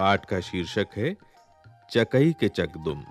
पाठ का शीर्षक है चकई के चकदुम।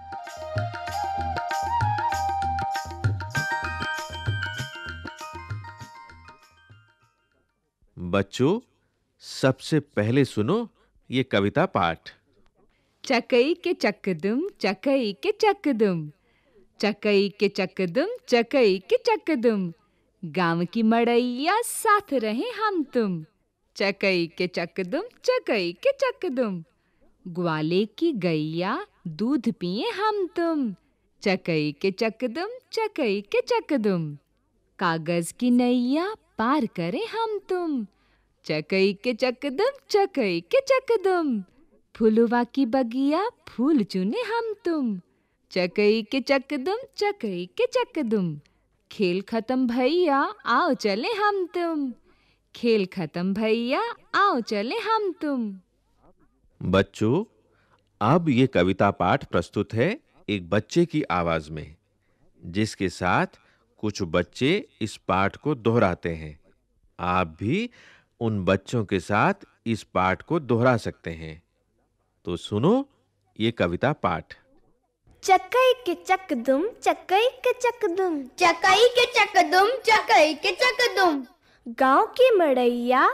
बच्चों, सबसे पहले सुनो ये कविता पाठ। चकई के चकदुम, चकई के चकदुम, चकई के चकदुम, चकई के चकदुम, गाँव की मड़ैया साथ रहे हम तुम। चकई के चकदुम, चकई के चकदुम, ग्वाले की गैया दूध पिए हम तुम। चकई के चकदुम, चकई के चकदुम, कागज की नैया पार करें हम तुम। चकई के चकदुम, चकई के चकदुम, फुलवा की बगिया फूल चुने हम तुम। चकई के चकदुम, चकई के चकदुम, खेल खत्म भैया आओ चले हम तुम। खेल खत्म भैया आओ चले हम तुम। बच्चों, अब ये कविता पाठ प्रस्तुत है एक बच्चे की आवाज में, जिसके साथ कुछ बच्चे इस पाठ को दोहराते हैं। आप भी उन बच्चों के साथ इस पाठ को दोहरा सकते हैं। तो सुनो ये कविता पाठ। चकई के चकदुम, चकई के चकदुम, चकई के चकदुम, चकई के चकदुम, गाँव की मड़ैया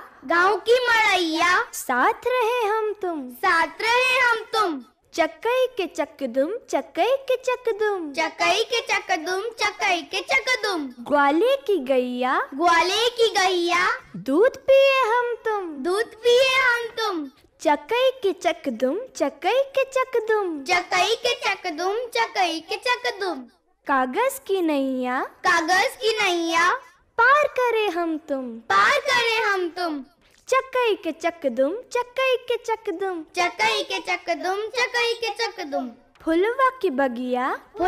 साथ रहे हम तुम, साथ रहे हम तुम। चकई के चकदुम, चकई के चकदुम, चकई के चकदुम, चकई के चकदुम, ग्वाले की गैया दूध पिए हम तुम, दूध पिए हम तुम। चकई के चकदुम, चकई के चकदुम, चकई के चकदुम, चकई के चकदुम, कागज की नैया पार करे हम तुम, पार करे हम तुम। चकई के चकदुम, चकई के चकदुम, चकई के चकदुम, चकई के चकदुम, फुलवा की बगिया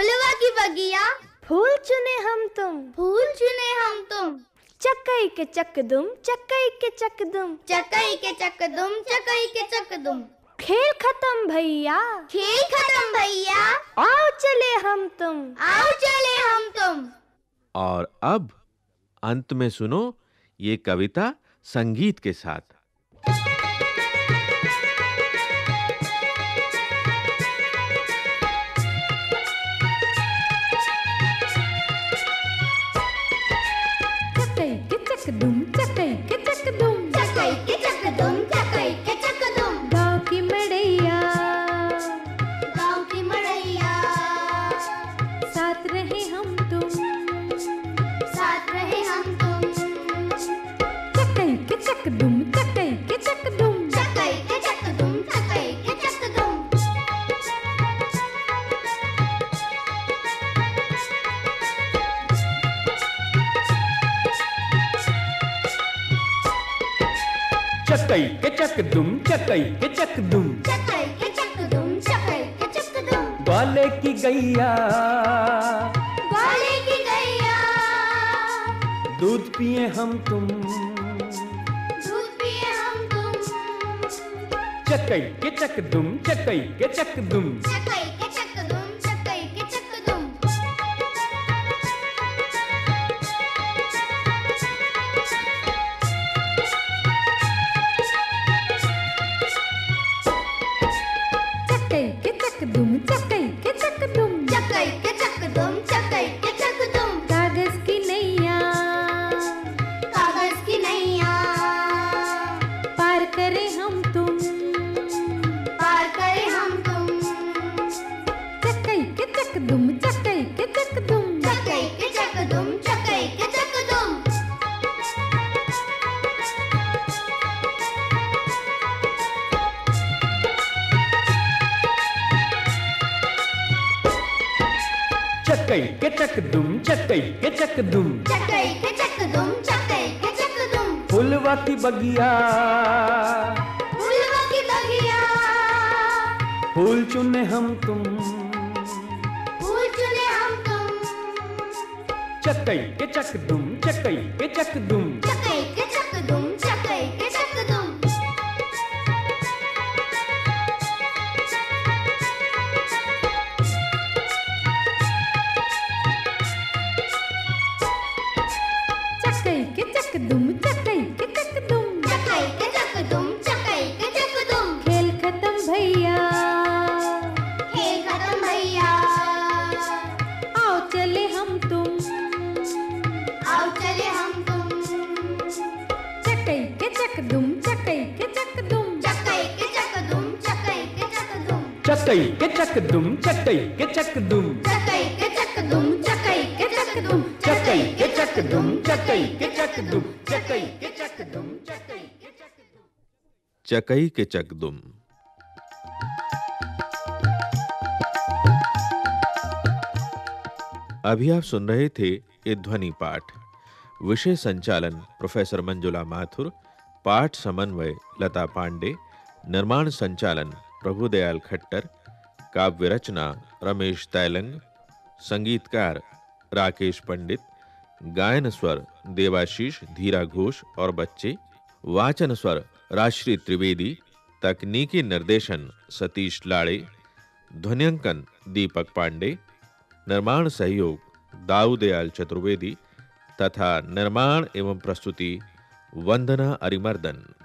फूल चुने हम तुम, फूल चुने हम तुम। चकई के चकदुम, चकई के चकदुम, चकई के चकदुम, चकई के चकदुम, खेल खत्म भैया आओ चले हम तुम। और अब अंत में सुनो ये कविता संगीत के साथ। चकई के चकदुम, चकई के चकदुम, चकई के चकदुम, चकई के चकदुम, गाँव की मड़ैया साथ रहे हम तुम, साथ रहे हम तुम। चकई के चकदुम, चकई के चकदुम, चकई के चकदुम, चकई के चकदुम, चकई के चकदुम, चकई के चकदुम, चकई के चकदुम, चकई के चकदुम, ग्वाले की गैया दूध पिए हम तुम। दूध पिए हम तुम। चकई के चकदुम, चकई के चकदुम, चकई के चकदुम, चकई के चकदुम, चकई के चकदुम, चकई के चकदुम, चकई के चकदुम, चकई के चकदुम, कागज की नैया पार करे हम तुम, पार करे हम तुम। चकई के चकदुम, चकई के चकदुम, चकई के चकदुम, चकई के चकदुम, चकई के चकदुम, चकई के चकदुम, चकई के चकदुम, चकई के चकदुम, फुलवा की बगिया फूलवा की बगिया फूल चुने हम तुम। फूल चुने हम तुम। चकई के चकदुम, चकई के चकदुम, चकई के चकदुम, चकई के चकदुम, चकई के चकदुम, चकई के चकदुम, चकई के चकदुम, चकई के चकदुम, खेल खत्म चकई के चक दुम, चकई के चक दुम, चकई के चक दुम, चकई के चक दुम, चकई के चक दुम, चकई के चक दुम, चकई के चक दुम, चकई के चक दुम। चकई के चकदुम। अभी आप सुन रहे थे ये ध्वनि पाठ। विषय संचालन प्रोफेसर मंजुला माथुर, पाठ समन्वय लता पांडे, निर्माण संचालन प्रभुदयाल खट्टर, काव्य रचना रमेश तैलंग, संगीतकार राकेश पंडित, गायन स्वर देवाशीष, धीरा घोष और बच्चे, वाचन स्वर राजश्री त्रिवेदी, तकनीकी निर्देशन सतीश लाड़े, ध्वन्यांकन दीपक पांडे, निर्माण सहयोग दाऊदयाल चतुर्वेदी तथा निर्माण एवं प्रस्तुति वंदना अरिमर्दन।